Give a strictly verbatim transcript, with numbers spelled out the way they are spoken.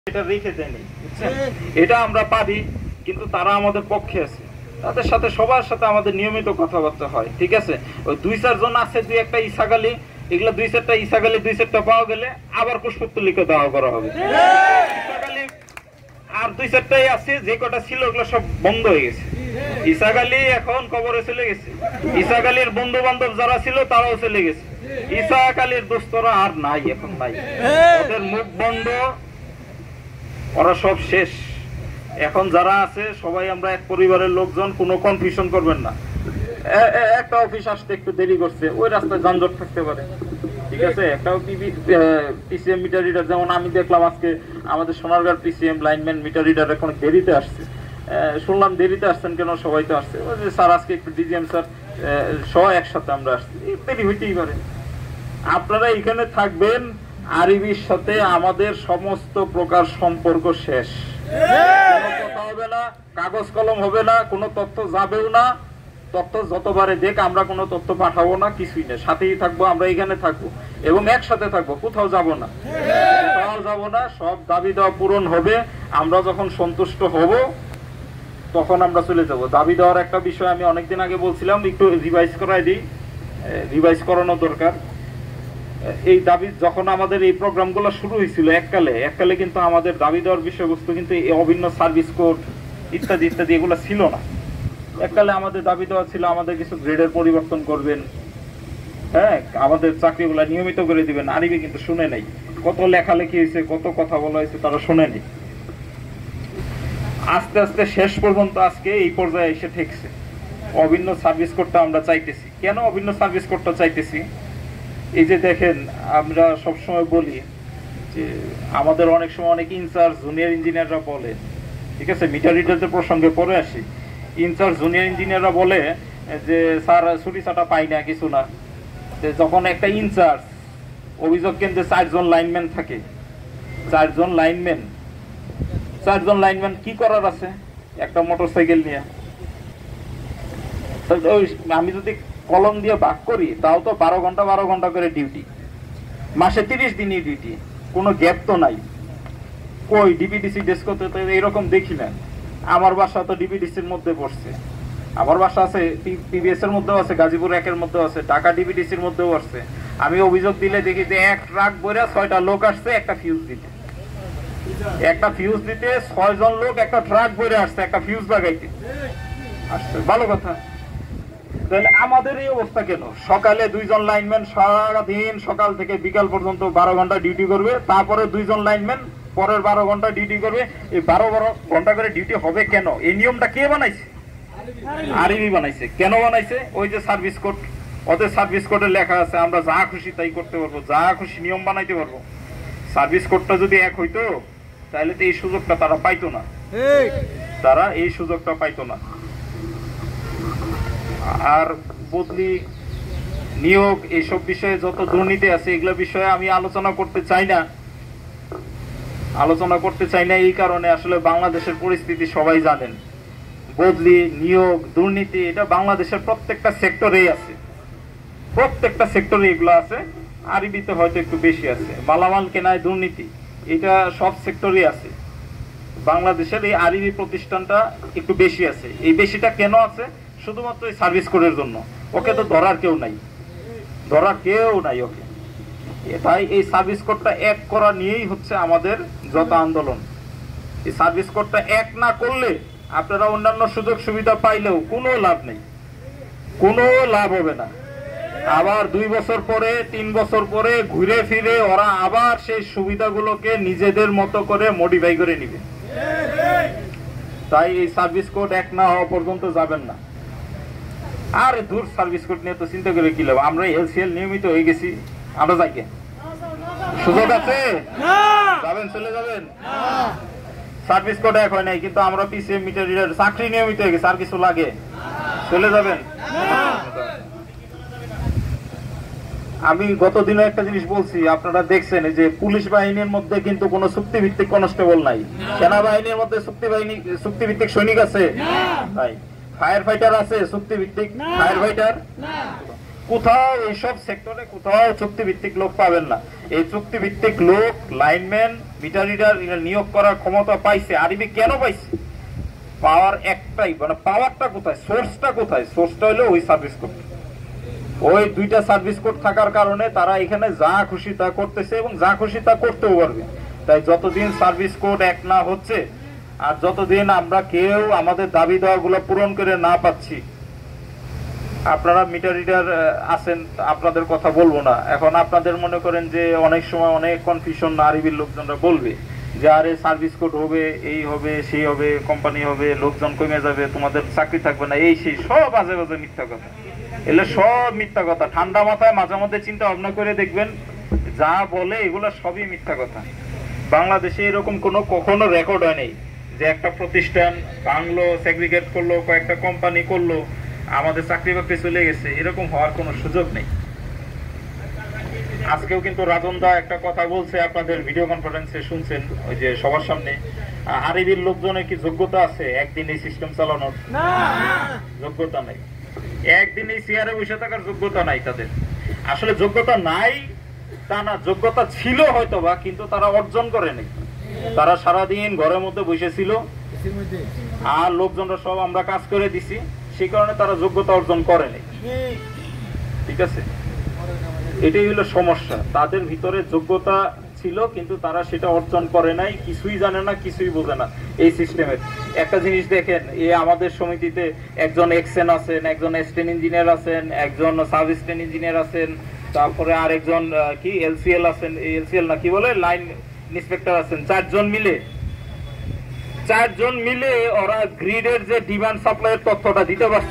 এটা রেখে দেয়নি, বুঝছেন? এটা আমরা পারি, কিন্তু তারা আমাদের পক্ষে আছে। তাদের সাথে সবার সাথে আমাদের নিয়মিত কথাবার্তা হয়, ঠিক আছে? ওই দুই চারজন আছে, দুই একটা ইসাগালি, এগুলা দুই চারটা ইসাগালি দুই চারটা পাওয়া গেলে আবার পুষ্পতলিকে দেওয়া করা হবে। ইসাগালি আর দুই চারটাই আছে, যে কটা ছিল ওগুলো সব বন্ধ হয়ে গেছে। ইসাগালি এখন কবরে চলে গেছে। ইসাগালির বন্ধু বান্ধব যারা ছিল তারাও চলে গেছে। ইসাগালির দোস্তরা আর নাই, এখন নাই, ওদের মুখ বন্ধ, ওরা সব শেষ। এখন যারা আছে সবাই আমরা এক পরিবারের লোকজন, কোনো কনফিউশন করবেন না। একটা অফিস আসতে একটু দেরি করছে, ওই রাস্তায় যানজট থাকতে পারে, ঠিক আছে? একটা পিসিএম মিটার রিডার, যেমন আমি দেখলাম আজকে আমাদের সোনারগাঁর পিসিএম লাইনম্যান মিটার রিডার এখন দেরিতে আসছে। শুনলাম দেরিতে আসছেন কেন? সবাই তো আসছে। স্যার আজকে একটু ডিজিএম স্যার সবাই একসাথে আমরা আসছি, দেরি হইতেই পারে। আপনারা এখানে থাকবেন, আরবির সাথে আমাদের সমস্ত প্রকার সম্পর্ক শেষ। কোনো কথা হবে না, কাগজ কলম হবে না, কোনো তথ্য যাবেও না। তথ্য যতবারে দেখ, আমরা কোনো তথ্য পাঠাবো না, কিছুই না। সাথেই থাকবো, আমরা এখানে থাকবো এবং একসাথে থাকবো, কোথাও যাব না, কোথাও যাব না। সব দাবি দেওয়া পূরণ হবে। আমরা যখন সন্তুষ্ট হব তখন আমরা চলে যাব। দাবি দেওয়ার একটা বিষয় আমি অনেকদিন আগে বলছিলাম, একটু রিভাইজ করাই দিই, রিভাইজ করানো দরকার। এই দাবি যখন আমাদের এই প্রোগ্রামগুলো শুরু হয়েছিল এককালে, এককালে কিন্তু আমাদের দাবি দেওয়ার বিষয়বস্তু কিন্তু এই অভিন্ন সার্ভিস কোড ইত্যাদি ইত্যাদি এগুলো ছিল না। এককালে আমাদের দাবি দেওয়া ছিল আমাদের কিছু গ্রেডের পরিবর্তন করবেন, হ্যাঁ, আমাদের চাকরিগুলো নিয়মিত করে দিবেন। আরবি কিন্তু শুনে নাই, কত লেখালেখি হয়েছে, কত কথা বলা হয়েছে, তারা শুনেনি। আস্তে আস্তে শেষ পর্যন্ত আজকে এই পর্যায়ে এসে ঠেকছে। অভিন্ন সার্ভিস কোডটা আমরা চাইতেছি। কেন অভিন্ন সার্ভিস কোডটা চাইতেছি? এই যে দেখেন, আমরা সবসময় বলি যে আমাদের অনেক সময় অনেক ইনচার্জ জুনিয়র ইঞ্জিনিয়াররা বলে, ঠিক আছে, মিটার রিডারদের প্রসঙ্গে পরে আসি, ইনচার্জ জুনিয়র ইঞ্জিনিয়াররা বলে যে স্যার ছুটি ছাটা পাই না, কিছু না। যখন একটা ইনচার্জ অভিযোগ কেন্দ্রে চারজন লাইনম্যান থাকে, চারজন লাইনম্যান চারজন লাইনম্যান কি করার আছে একটা মোটর সাইকেল নিয়ে? আমি যদি কলম দিয়ে ভাগ করি তাও তো বারো ঘন্টা বারো ঘন্টা করে ডিউটি, মাসে তিরিশ দিনই ডিউটি, কোনো গ্যাপ তো নাই। কই ডিপিডিসি ডেস্কতে তো এইরকম দেখি না। আমার বাসা তো ডিপিডিসির মধ্যে পড়ছে, আমার বাসা আছে পিবিএস এর মধ্যেও আছে, গাজীপুর একের মধ্যেও আছে, ঢাকা ডিপিডিসির মধ্যেও আসছে। আমি অভিযোগ দিলে দেখি যে এক ট্রাক বইরা ছয়টা লোক আসছে একটা ফিউজ দিতে, একটা ফিউজ দিতে ছয় জন লোক একটা ট্রাক বইরে আসছে একটা ফিউজ লাগাইতে আসছে। ভালো কথা। তাহলে আমাদের এই অবস্থা কেন? সকালে দুইজন লাইনম্যান সারাদিন সকাল থেকে বিকাল পর্যন্ত বারো ঘন্টা ডিউটি করবে, তারপরে দুইজন লাইনম্যান পরের বারো ঘন্টা ডিউটি করবে। এই বারো বারো ঘন্টা করে ডিউটি হবে কেন? এই নিয়মটা কে বানাইছে? আরবি বানাইছে। কেন বানাইছে? ওই যে সার্ভিস কোড, ওদের সার্ভিস কোডে লেখা আছে আমরা যা খুশি তাই করতে পারবো, যা খুশি নিয়ম বানাইতে পারবো। সার্ভিস কোডটা যদি এক হইতো তাহলে তো এই সুযোগটা তারা পাইতো না, তারা এই সুযোগটা পাইতো না। আর বদলি, নিয়োগ, এইসব বিষয়ে যত দুর্নীতি আছে এগুলো বিষয়ে আমি আলোচনা করতে চাই না আলোচনা করতে চাই না এই কারণে, আসলে বাংলাদেশের পরিস্থিতি সবাই জানেন। বদলি, নিয়োগ, দুর্নীতি এটা বাংলাদেশের প্রত্যেকটা সেক্টরেই আছে, প্রত্যেকটা সেক্টরে এগুলো আছে। আরবিতে হয়তো একটু বেশি আছে। মালামাল কেনায় দুর্নীতি, এটা সব সেক্টরেই আছে। বাংলাদেশের এই আরবি প্রতিষ্ঠানটা একটু বেশি আছে। এই বেশিটা কেন আছে? শুধুমাত্র এই সার্ভিস কোডের জন্য। ওকে তো ধরার কেউ নাই, ধরার কেউ নাই ওকে। তাই এই সার্ভিস কোডটা এক করা নিয়েই হচ্ছে আমাদের যত আন্দোলন। এই সার্ভিস কোডটা এক না করলে আপনারা অন্যান্য সুযোগ সুবিধা পাইলেও কোনো লাভ নেই, কোনো লাভ হবে না। আবার দুই বছর পরে, তিন বছর পরে ঘুরে ফিরে ওরা আবার সেই সুবিধাগুলোকে নিজেদের মতো করে মডিফাই করে নিবে। তাই এই সার্ভিস কোড এক না হওয়া পর্যন্ত যাবেন না। আর দূর সার্ভিস কোড নিয়ে তো চিন্তা করে কি লাভ? আমরা এলসিএল নিয়মিত হয়ে গেছি, আমরা যাই কে? সুযোগ আছে? যাবেন, চলে যাবেন। সার্ভিস কোড এক হয় নাই, কিন্তু আমরা পিসিএম মিটার রিডার চাকরি নিয়মিত হয়ে গেছে। আর কিছু লাগে? চলে যাবেন। আমি গতদিনও একটা জিনিস বলছি, আপনারা দেখছেন যে পুলিশ বাহিনীর মধ্যে কিন্তু কোনো চুক্তিভিত্তিক কনস্টেবল নাই। সেনাবাহিনীর মধ্যে চুক্তিবাহিনী চুক্তিভিত্তিক সৈনিক আছে? নাই। ফায়ার ফাইটার আছে চুক্তিভিত্তিক ফায়ার ফাইটার? কোথাও এইসব সেক্টরে কোথাও চুক্তিভিত্তিক লোক পাবেন না। এই চুক্তিভিত্তিক লোক লাইনম্যান মিটার রিডার নিয়োগ করার ক্ষমতা পাইছে। আরবি কেন পাইছে? পাওয়ার একটাই, মানে পাওয়ারটা কোথায়, সোর্সটা কোথায়? সোর্সটা হলো ওই সার্ভিস কোড। ওই দুইটা সার্ভিস কোড থাকার কারণে তারা এখানে যা খুশি তা করতেছে এবং যা খুশি তা করতেও পারবে। তাই যতদিন সার্ভিস কোড এক না হচ্ছে আর যতদিন আমরা কেউ আমাদের দাবি দেওয়াগুলো পূরণ করে না পাচ্ছি, আপনারা মিটার রিডার আছেন, আপনাদের কথা বলবো না। এখন আপনাদের মনে করেন যে অনেক সময় অনেক কনফিউশন আরবির লোকজনরা বলবে যে আরে সার্ভিস কোড হবে, এই হবে, সেই হবে, কোম্পানি হবে, লোকজন কমে যাবে, তোমাদের চাকরি থাকবে না, এই সেই সব বাজে বাজে মিথ্যা কথা। এগুলো সব মিথ্যা কথা। ঠান্ডা মাথায় মাঝে মধ্যে চিন্তা ভাবনা করে দেখবেন যা বলে এগুলো সবই মিথ্যা কথা। বাংলাদেশে এরকম কোনো কখনো রেকর্ড হয় নাই যে একটা প্রতিষ্ঠান বাংলো, সেগ্রিগেট করলো, কয়েকটা কোম্পানি করলো, আমাদের চাকরি বাকরি চলে গেছে, এরকম হওয়ার কোনো সুযোগ নেই। আজকেও কিন্তু রাজন দা একটা কথা বলছে, আপনাদের ভিডিও কনফারেন্সে শুনছেন, ওই যে সবার সামনে, আরবির লোকজনের কি যোগ্যতা আছে একদিন এই সিস্টেম চালানোর? যোগ্যতা নাই। একদিন এই চেয়ারে বসে থাকার যোগ্যতা নাই তাদের। আসলে যোগ্যতা নাই তা না, যোগ্যতা ছিল হয়তোবা, কিন্তু তারা অর্জন করেনি। তারা সারাদিন ঘরের মধ্যে বসেছিল আর লোকজনরা সব আমরা কাজ করে দিছি, সেই কারণে তারা যোগ্যতা অর্জন করেনি। ঠিক আছে, এটাই হলো সমস্যা। তাদের ভিতরে যোগ্যতা ছিল কিন্তু তারা সেটা অর্জন করে নাই, কিছুই জানে না, কিছুই বোঝে না এই সিস্টেমের। একটা জিনিস দেখেন, এ আমাদের সমিতিতে একজন এক্সেন আছেন, একজন স্টেন ইঞ্জিনিয়ার আছেন, একজন সাব স্টেন ইঞ্জিনিয়ার আছেন, তারপরে আরেকজন কি এলসিএল আছেন, এলসিএল না কি বলে লাইন ইন্সপেক্টর আছেন। চারজন মিলে চারজন মিলে ওরা গ্রিডের যে ডিমান্ড সাপ্লাইয়ের তথ্যটা দিতে পারছে।